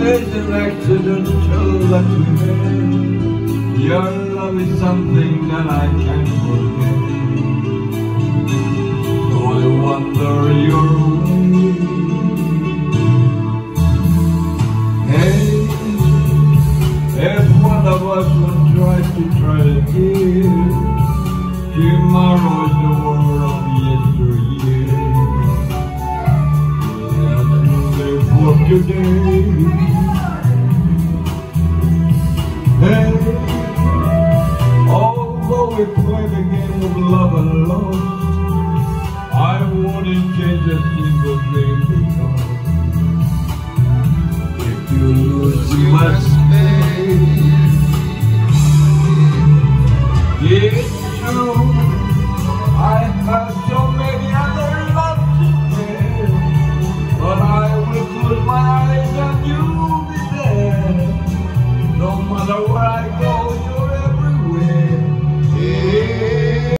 is an accidental that we met. Your love is something that I can't forget. So I wonder your way. Hey, if one of us would try again, tomorrow is the world of yesteryear. For today, hey, although we play the game of love and loss, I wouldn't change a single thing because if you lose, you must pay. It's true, I have so many other loves to give, but I will close my eyes and you'll be there. No matter where I go,